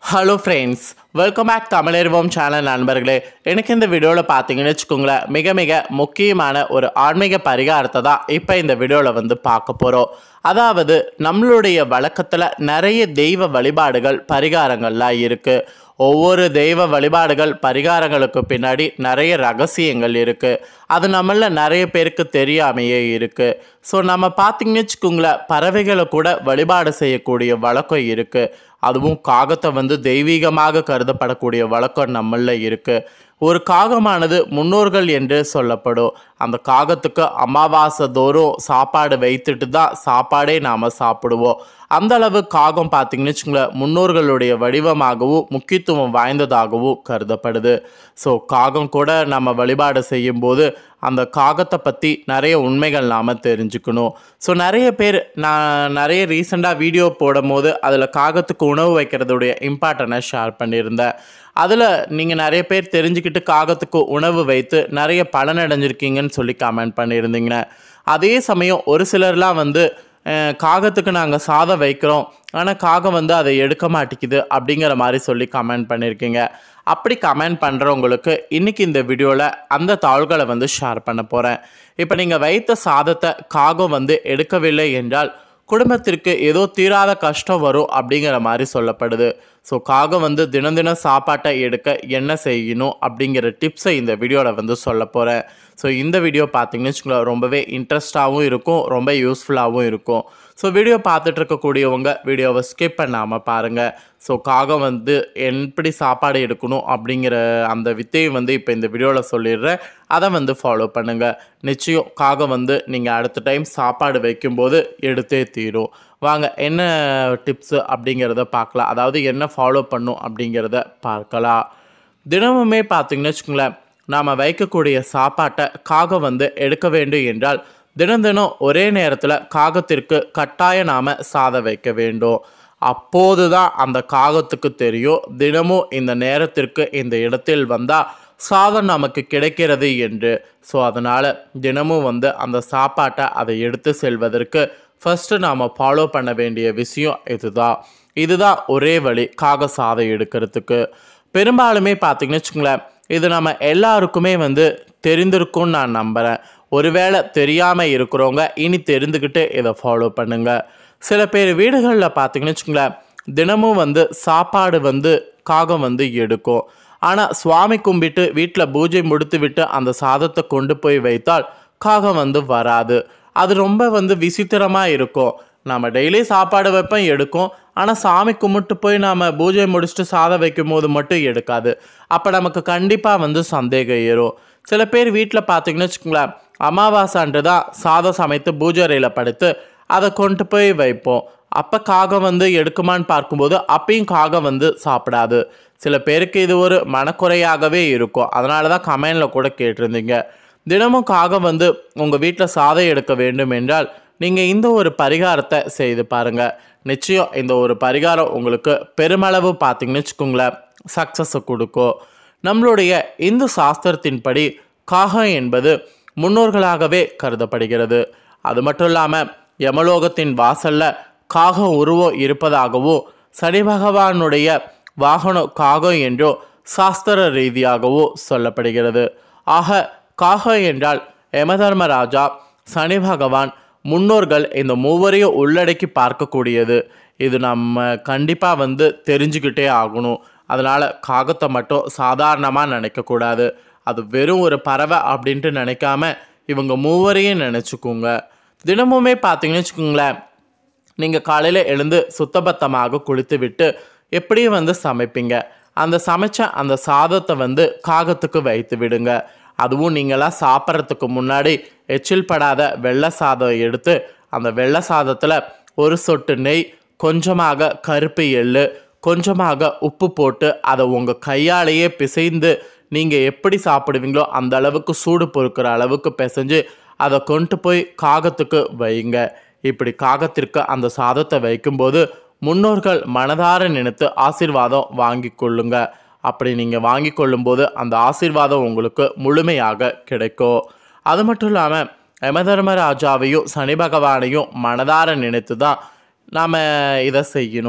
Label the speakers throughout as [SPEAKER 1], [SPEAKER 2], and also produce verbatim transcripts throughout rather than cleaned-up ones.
[SPEAKER 1] Hello friends, welcome back தமிழர்வோம் channel நண்பர்களே. எனக்கு இந்த வீடியோவில் பார்த்தீங்கன்னு வச்சுக்கோங்களேன், மிக மிக முக்கியமான ஒரு ஆன்மீக பரிகாரத்தை தான் இப்போ இந்த வீடியோவில் வந்து பார்க்க போகிறோம். அதாவது நம்மளுடைய வழக்கத்தில் நிறைய தெய்வ வழிபாடுகள் பரிகாரங்கள்லாம் இருக்குது. ஒவ்வொரு தெய்வ வழிபாடுகள் பரிகாரங்களுக்கு பின்னாடி நிறைய ரகசியங்கள் இருக்குது. அது நம்மள நிறைய பேருக்கு தெரியாமையே இருக்குது. ஸோ நம்ம பார்த்திங்கன்னு வச்சுக்கோங்களேன், பறவைகளை கூட வழிபாடு செய்யக்கூடிய வழக்கம் இருக்குது. அதுவும் காகத்தை வந்து தெய்வீகமாக கருதப்படக்கூடிய வழக்கம் நம்மளில் இருக்குது. ஒரு காகமானது முன்னோர்கள் என்று சொல்லப்படும். அந்த காகத்துக்கு அமாவாசை தோறும் சாப்பாடு வைத்துட்டு தான் சாப்பாடே நாம் சாப்பிடுவோம். அந்தளவு காகம் பார்த்திங்கன்னு வச்சுங்களேன், முன்னோர்களுடைய வடிவமாகவும் முக்கியத்துவம் வாய்ந்ததாகவும் கருதப்படுது. ஸோ காகம் கூட நம்ம வழிபாடு செய்யும்போது அந்த காகத்தை பற்றி நிறைய உண்மைகள் நாம் தெரிஞ்சுக்கணும். ஸோ நிறைய பேர் நான் நிறைய ரீசெண்டாக வீடியோ போடும் போது அதில் காகத்துக்கு உணவு வைக்கிறதுடைய இம்பார்ட்டனை ஷேர் பண்ணியிருந்தேன். அதில் நீங்கள் நிறைய பேர் தெரிஞ்சுக்கிட்டு காகத்துக்கு உணவு வைத்து நிறைய பலனடைஞ்சிருக்கீங்கன்னு சொல்லி கமெண்ட் பண்ணியிருந்தீங்க. அதே சமயம் ஒரு சிலர்லாம் வந்து காகத்துக்கு நாங்கள் சாதம் வைக்கிறோம், ஆனால் காகம் வந்து அதை எடுக்க மாட்டேங்குது அப்படிங்கிற மாதிரி சொல்லி கமெண்ட் பண்ணியிருக்கீங்க. அப்படி கமெண்ட் பண்ணுறவங்களுக்கு இன்றைக்கி இந்த வீடியோவில் அந்த தாள்களை வந்து ஷேர் பண்ண போகிறேன். இப்போ நீங்கள் வைத்த சாதத்தை காகம் வந்து எடுக்கவில்லை என்றால் குடும்பத்திற்கு ஏதோ தீராத கஷ்டம் வரும் அப்படிங்கிற மாதிரி சொல்லப்படுது. ஸோ காகம் வந்து தினம் தினம் சாப்பாட்டை எடுக்க என்ன செய்யணும் அப்படிங்கிற டிப்ஸை இந்த வீடியோவில் வந்து சொல்ல போகிறேன். ஸோ இந்த வீடியோ பார்த்தீங்கன்னு வச்சுக்கோங்களேன், ரொம்பவே இன்ட்ரெஸ்டாகவும் இருக்கும், ரொம்ப யூஸ்ஃபுல்லாகவும் இருக்கும். ஸோ வீடியோ பார்த்துட்டு இருக்கக்கூடியவங்க வீடியோவை ஸ்கிப் பண்ணாமல் பாருங்கள். ஸோ காகம் வந்து எப்படி சாப்பாடு எடுக்கணும் அப்படிங்கிற அந்த வித்தையை வந்து இப்போ இந்த வீடியோவில் சொல்லிடுறேன். அதை வந்து ஃபாலோ பண்ணுங்கள். நிச்சயம் காகம் வந்து நீங்கள் அடுத்த டைம் சாப்பாடு வைக்கும்போது எடுத்தே தீரும். வாங்க என்ன டிப்ஸு அப்படிங்கிறத பார்க்கலாம். அதாவது என்ன ஃபாலோ பண்ணும் அப்படிங்கிறத பார்க்கலாம். தினமுமே பார்த்திங்கன்னு வச்சுக்கோங்களேன், நாம் வைக்கக்கூடிய சாப்பாட்டை காகம் வந்து எடுக்க வேண்டும் என்றால் தினம் தினம் ஒரே நேரத்தில் காகத்திற்கு கட்டாயம் நாம் சாதம் வைக்க வேண்டும். அப்போது தான் அந்த காகத்துக்கு தெரியும் தினமும் இந்த நேரத்திற்கு இந்த இடத்தில் வந்தால் சாதம் நமக்கு கிடைக்கிறது என்று. ஸோ அதனால் தினமும் வந்து அந்த சாப்பாட்டை அதை எடுத்து செல்வதற்கு ஃபஸ்ட்டு நாம் ஃபாலோ பண்ண வேண்டிய விஷயம் இதுதான். இதுதான் ஒரே வழி காக சாதம் எடுக்கிறதுக்கு. பெரும்பாலுமே பார்த்திங்கன்னு வச்சுங்களேன், இது நம்ம எல்லாருக்குமே வந்து தெரிந்திருக்கும்னு நான் நம்புகிறேன். ஒருவேளை தெரியாமல் இருக்கிறவங்க இனி தெரிந்துக்கிட்டு இதை ஃபாலோ பண்ணுங்கள். சில பேர் வீடுகளில் பார்த்திங்கன்னு வச்சுங்களேன், தினமும் வந்து சாப்பாடு வந்து காகம் வந்து எடுக்கும். ஆனால் சுவாமி கும்பிட்டு வீட்டில் பூஜை முடித்து விட்டு அந்த சாதத்தை கொண்டு போய் வைத்தால் காகம் வந்து வராது. அது ரொம்ப வந்து விசித்திரமாக இருக்கும். நம்ம டெய்லி சாப்பாடு வைப்போம் எடுக்கும், ஆனால் சாமி கும்பிட்டு போய் நாம் பூஜை முடிச்சுட்டு சாதம் வைக்கும் போது மட்டும் எடுக்காது. அப்போ நமக்கு கண்டிப்பாக வந்து சந்தேகம் ஏறும். சில பேர் வீட்டில் பார்த்திங்கன்னு வச்சுக்கோங்களேன், அமாவாசை அன்று தான் சாதம் சமைத்து பூஜை அறையில் படுத்து அதை கொண்டு போய் வைப்போம். அப்போ காகம் வந்து எடுக்குமான்னு பார்க்கும்போது அப்பயும் காகம் வந்து சாப்பிடாது. சில பேருக்கு இது ஒரு மனக்குறையாகவே இருக்கும். அதனால தான் கமெண்டில் கூட கேட்டிருந்தீங்க. தினமும் காகம் வந்து உங்கள் வீட்டில் சாதம் எடுக்க வேண்டும் என்றால் நீங்கள் இந்த ஒரு பரிகாரத்தை செய்து பாருங்கள். நிச்சயம் இந்த ஒரு பரிகாரம் உங்களுக்கு பெருமளவு பார்த்திங்கன்னு வச்சுக்கோங்களேன் சக்ஸஸை கொடுக்கும். நம்மளுடைய இந்து சாஸ்திரத்தின்படி காகம் என்பது முன்னோர்களாகவே கருதப்படுகிறது. அது மட்டும் இல்லாமல் யமலோகத்தின் வாசலில் காகம் உருவம் இருப்பதாகவும் சனி பகவானுடைய வாகனம் காகம் என்றோ சாஸ்திர ரீதியாகவும் சொல்லப்படுகிறது. ஆக காகம் என்றால் யமதர்மராஜா, சனி பகவான், முன்னோர்கள் இந்த மூவரையும் உள்ளடக்கி பார்க்கக்கூடியது. இது நம்ம கண்டிப்பாக வந்து தெரிஞ்சுக்கிட்டே ஆகணும். அதனால் காகத்தை மட்டும் சாதாரணமாக நினைக்கக்கூடாது. அது வெறும் ஒரு பறவை அப்படின்ட்டு நினைக்காம இவங்க மூவரையும் நினச்சிக்கோங்க. தினமுமே பார்த்தீங்கன்னு வச்சுக்கோங்களேன், நீங்கள் காலையில் எழுந்து சுத்தபத்தமாக குளித்து விட்டு எப்படியும் வந்து சமைப்பீங்க. அந்த சமைச்ச அந்த சாதத்தை வந்து காகத்துக்கு வைத்து விடுங்க. அதுவும் நீங்களாம் சாப்பிட்றதுக்கு முன்னாடி எச்சில் படாத வெள்ளை சாதம் எடுத்து அந்த வெள்ளை சாதத்தில் ஒரு சொட்டு நெய், கொஞ்சமாக கருப்பு எள்ளு, கொஞ்சமாக உப்பு போட்டு அதை உங்கள் கையாலேயே பிசைந்து நீங்கள் எப்படி சாப்பிடுவீங்களோ அந்த அளவுக்கு சூடு பொறுக்கிற அளவுக்கு பிசைஞ்சு அதை கொண்டு போய் காகத்துக்கு வைங்க. இப்படி காகத்திற்கு அந்த சாதத்தை வைக்கும்போது முன்னோர்கள் மனதார நினைத்து ஆசீர்வாதம் வாங்கி கொள்ளுங்க. அப்படி நீங்கள் வாங்கி கொள்ளும்போது அந்த ஆசீர்வாதம் உங்களுக்கு முழுமையாக கிடைக்கும். அது மட்டும் இல்லாமல் யமதர்மராஜாவையும் சனி பகவானையும் மனதார நினைத்து தான் நாம் இதை செய்யணும்.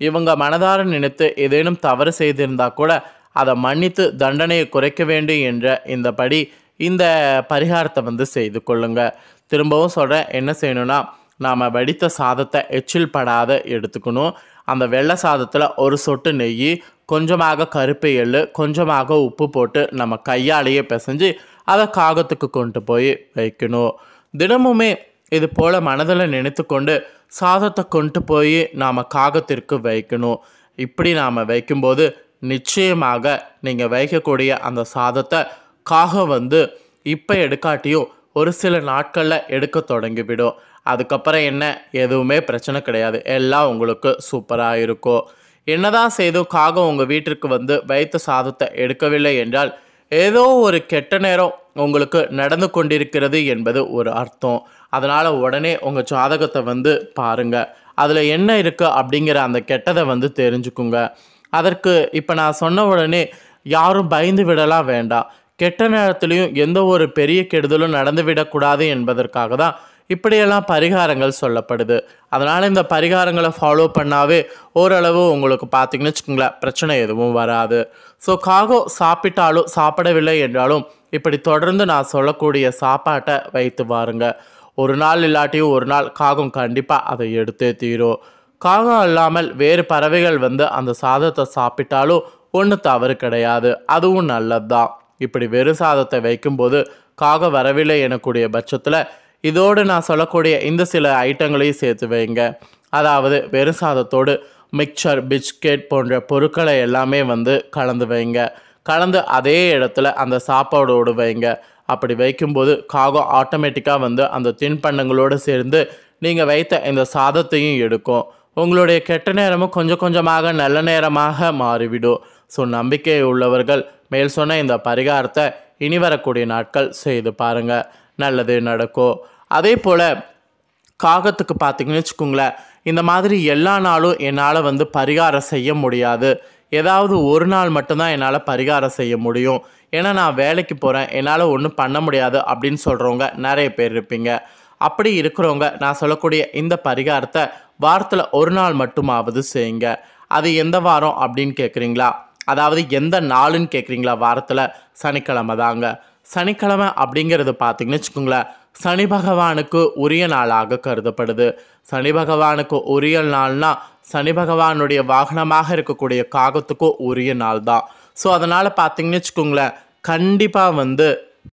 [SPEAKER 1] இவங்க மனதார நினைத்து ஏதேனும் தவறு செய்திருந்தா கூட அதை மன்னித்து தண்டனையை குறைக்க வேண்டும் என்ற இந்த படி இந்த பரிகாரத்தை வந்து செய்து கொள்ளுங்க. திரும்பவும் சொல்கிறேன், என்ன செய்யணும்னா, நாம் வடித்த சாதத்தை எச்சில் படாத எடுத்துக்கணும். அந்த வெள்ளை சாதத்தில் ஒரு சொட்டு நெய், கொஞ்சமாக கருப்பு எள்ளு, கொஞ்சமாக உப்பு போட்டு நம்ம கையாலேயே பிசைஞ்சு அதை காகத்துக்கு கொண்டு போய் வைக்கணும். தினமுமே இது போல் மனதில் நினைத்து கொண்டு சாதத்தை கொண்டு போய் நாம் காகத்திற்கு வைக்கணும். இப்படி நாம் வைக்கும்போது நிச்சயமாக நீங்கள் வைக்கக்கூடிய அந்த சாதத்தை காகம் வந்து இப்போ எடுக்காட்டியும் ஒரு சில நாட்களில் எடுக்க தொடங்கிவிடும். அதுக்கப்புறம் என்ன, எதுவுமே பிரச்சனை கிடையாது, எல்லாம் உங்களுக்கு சூப்பராக இருக்கும். என்னதான் செய்தும் காகம் உங்கள் வீட்டிற்கு வந்து வைத்த சாதத்தை எடுக்கவில்லை என்றால் ஏதோ ஒரு கெட்ட நேரம் உங்களுக்கு நடந்து கொண்டிருக்கிறது என்பது ஒரு அர்த்தம். அதனால் உடனே உங்கள் ஜாதகத்தை வந்து பாருங்கள், அதில் என்ன இருக்குது அப்படிங்கிற அந்த கெட்டதை வந்து தெரிஞ்சுக்குங்க. அதற்கு இப்போ நான் சொன்ன உடனே யாரும் பயந்து விடலாம் வேண்டாம். கெட்ட நேரத்துலையும் எந்த ஒரு பெரிய கெடுதலும் நடந்துவிடக்கூடாது என்பதற்காக தான் இப்படியெல்லாம் பரிகாரங்கள் சொல்லப்படுது. அதனால் இந்த பரிகாரங்களை ஃபாலோ பண்ணாவே ஓரளவு உங்களுக்கு பார்த்திங்கன்னு வச்சுக்கோங்களேன், பிரச்சனை எதுவும் வராது. ஸோ காகம் சாப்பிட்டாலும் சாப்பிடவில்லை என்றாலும் இப்படி தொடர்ந்து நான் சொல்லக்கூடிய சாப்பாட்டை வைத்து பாருங்க. ஒரு நாள் இல்லாட்டியும் ஒரு நாள் காகம் கண்டிப்பாக அதை எடுத்தே தீரும். காகம் இல்லாமல் வேறு பறவைகள் வந்து அந்த சாதத்தை சாப்பிட்டாலும் ஒன்றும் தவறு கிடையாது, அதுவும் நல்லது தான். இப்படி வெறும் சாதத்தை வைக்கும்போது காகம் வரவில்லை எனக்கூடிய பட்சத்தில் இதோடு நான் சொல்லக்கூடிய இந்த சில ஐட்டங்களையும் சேர்த்து வைங்க. அதாவது வெறும் சாதத்தோடு மிக்சர், பிஸ்கெட் போன்ற பொருட்களை எல்லாமே வந்து கலந்து வைங்க. கலந்து அதே இடத்துல அந்த சாப்பாடோடு வைங்க. அப்படி வைக்கும்போது காகம் ஆட்டோமேட்டிக்காக வந்து அந்த தின்பண்டங்களோடு சேர்ந்து நீங்கள் வைத்த இந்த சாதத்தையும் எடுக்கும். உங்களுடைய கெட்ட நேரமும் கொஞ்சம் கொஞ்சமாக நல்ல நேரமாக மாறிவிடும். ஸோ நம்பிக்கை உள்ளவர்கள் மேல் சொன்ன இந்த பரிகாரத்தை இனி வரக்கூடிய நாட்கள் செய்து பாருங்கள், நல்லது நடக்கும். அதே போல் காகத்துக்கு பார்த்திங்கன்னு வச்சுக்கோங்களேன், இந்த மாதிரி எல்லா நாளும் என்னால் வந்து பரிகாரம் செய்ய முடியாது, ஏதாவது ஒரு நாள் மட்டும்தான் என்னால் பரிகாரம் செய்ய முடியும், ஏன்னா நான் வேலைக்கு போகிறேன், என்னால் ஒன்றும் பண்ண முடியாது அப்படின்னு சொல்கிறவங்க நிறைய பேர் இருப்பீங்க. அப்படி இருக்கிறவங்க நான் சொல்லக்கூடிய இந்த பரிகாரத்தை வாரத்தில் ஒரு நாள் மட்டுமாவது செய்யுங்க. அது எந்த வாரம் அப்படின்னு கேட்குறீங்களா? அதாவது எந்த நாளுன்னு கேட்குறீங்களா? வாரத்தில் சனிக்கிழமை தாங்க. சனிக்கிழமை அப்படிங்கிறது பார்த்திங்கன்னு வச்சுக்கோங்களேன், சனி பகவானுக்கு உரிய நாளாக கருதப்படுது. சனி பகவானுக்கு உரிய நாள்னா சனி பகவானுடைய வாகனமாக இருக்கக்கூடிய காகத்துக்கும் உரிய நாள் தான். ஸோ அதனால் பார்த்திங்கன்னு வச்சுக்கோங்களேன், கண்டிப்பாக வந்து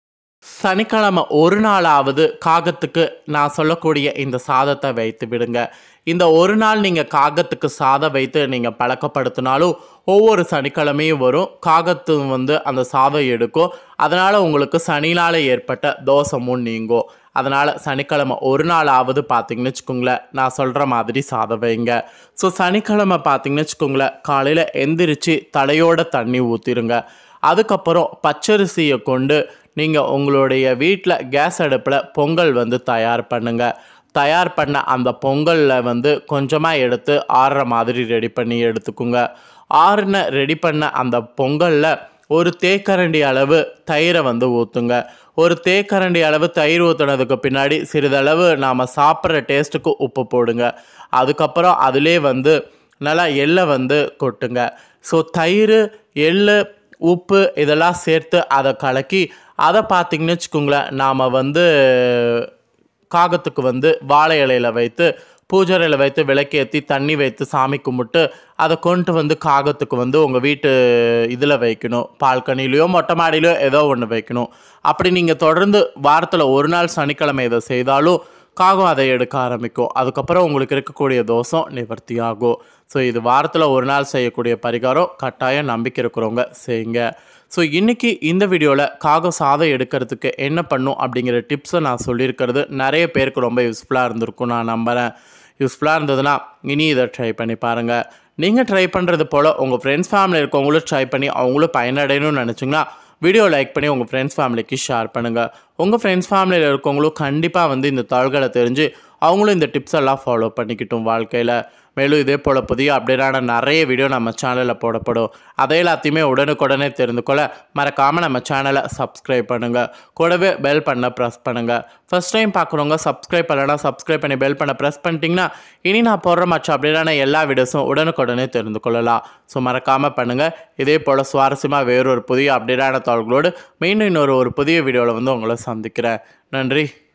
[SPEAKER 1] சனிக்கிழமை ஒரு நாளாவது காகத்துக்கு நான் சொல்லக்கூடிய இந்த சாதத்தை வைத்து விடுங்க. இந்த ஒரு நாள் நீங்கள் காகத்துக்கு சாதம் வைத்து நீங்கள் பழக்கப்படுத்தினாலும் ஒவ்வொரு சனிக்கிழமையும் வரும், காகத்து வந்து அந்த சாதம் எடுக்கும். அதனால் உங்களுக்கு சனினால் ஏற்பட்ட தோஷமும் நீங்கும். அதனால் சனிக்கிழமை ஒரு நாளாவது பார்த்திங்கன்னு வச்சுக்கோங்களேன், நான் சொல்கிற மாதிரி சாதம் வைங்க. ஸோ சனிக்கிழமை பார்த்திங்கன்னு வச்சுக்கோங்களேன், காலையில் எந்திரிச்சு தலையோட தண்ணி ஊற்றிடுங்க. அதுக்கப்புறம் பச்சரிசியை கொண்டு நீங்கள் உங்களுடைய வீட்டில் கேஸ் அடுப்பில் பொங்கல் வந்து தயார் பண்ணுங்கள். தயார் பண்ண அந்த பொங்கலில் வந்து கொஞ்சமாக எடுத்து ஆறுற மாதிரி ரெடி பண்ணி எடுத்துக்குங்க. ஆறுன ரெடி பண்ண அந்த பொங்கலில் ஒரு தேக்கரண்டி அளவு தயிரை வந்து ஊற்றுங்க. ஒரு தேக்கரண்டி அளவு தயிர் ஊற்றுனதுக்கு பின்னாடி சிறிதளவு நாம் சாப்பிட்ற டேஸ்ட்டுக்கு உப்பு போடுங்க. அதுக்கப்புறம் அதிலே வந்து நல்லா எள்ளை வந்து கொட்டுங்க. ஸோ தயிர், எள், உப்பு இதெல்லாம் சேர்த்து அதை கலக்கி அதை பார்த்திங்கன்னு வச்சுக்கோங்களேன், நாம் வந்து காகத்துக்கு வந்து வாழை இலையில் வைத்து பூஜையில் வைத்து விளக்கேற்றி தண்ணி வைத்து சாமி கும்பிட்டு அதை கொண்டு வந்து காகத்துக்கு வந்து உங்கள் வீட்டு இதில் வைக்கணும். பால்கனிலையோ மொட்டை மாடியிலையோ ஏதோ ஒன்று வைக்கணும். அப்படி நீங்கள் தொடர்ந்து வாரத்தில் ஒரு நாள் சனிக்கிழமை இதை செய்தாலும் காகம் அதை எடுக்க ஆரம்பிக்கும். அதுக்கப்புறம் உங்களுக்கு இருக்கக்கூடிய தோஷம் நிவர்த்தி ஆகும். ஸோ இது வாரத்தில் ஒரு நாள் செய்யக்கூடிய பரிகாரம், கட்டாயம் நம்பிக்கை இருக்கிறவங்க செய்யுங்க. ஸோ இன்றைக்கி இந்த வீடியோவில் காகம் சாதம் எடுக்கிறதுக்கு என்ன பண்ணும் அப்படிங்கிற டிப்ஸை நான் சொல்லியிருக்கிறது நிறைய பேருக்கு ரொம்ப யூஸ்ஃபுல்லாக இருந்திருக்கும் நான் நம்புகிறேன். யூஸ்ஃபுல்லாக இருந்ததுன்னா இனி இதை ட்ரை பண்ணி பாருங்கள். நீங்கள் ட்ரை பண்ணுறது போல் உங்கள் ஃப்ரெண்ட்ஸ் ஃபேமிலி இருக்கவங்களும் ட்ரை பண்ணி அவங்களும் பயனடையணும்னு நினச்சிங்கன்னா வீடியோ லைக் பண்ணி உங்கள் ஃப்ரெண்ட்ஸ் ஃபேமிலிக்கு ஷேர் பண்ணுங்கள். உங்கள் ஃப்ரெண்ட்ஸ் ஃபேமிலியில் இருக்கவங்களும் கண்டிப்பாக வந்து இந்த தாள்களை தெரிஞ்சு அவங்களும் இந்த டிப்ஸ் எல்லாம் ஃபாலோ பண்ணிக்கிட்டும் வாழ்க்கையில். மேலும் இதே போல் புதிய அப்டேட்டான நிறைய வீடியோ நம்ம சேனலில் போடப்படும். அதை எல்லாத்தையுமே உடனுக்குடனே தெரிந்து கொள்ள மறக்காமல் நம்ம சேனலை சப்ஸ்கிரைப் பண்ணுங்கள். கூடவே பெல் பண்ண ப்ரெஸ் பண்ணுங்கள். ஃபர்ஸ்ட் டைம் பார்க்குறவங்க சப்ஸ்கிரைப் பண்ணலைன்னா சப்ஸ்கிரைப் பண்ணி பெல் பண்ண ப்ரெஸ் பண்ணிட்டீங்கன்னா இனி நான் போடுற மற்ற அப்டேட்டான எல்லா வீடியோஸும் உடனுக்குடனே தெரிந்து கொள்ளலாம். ஸோ மறக்காமல் பண்ணுங்கள். இதே போல் சுவாரஸ்யமாக வேறொரு புதிய அப்டேட்டான தகவல்களோடு மீண்டும் இன்னொரு ஒரு புதிய வீடியோவில் வந்து உங்களை சந்திக்கிறேன். நன்றி.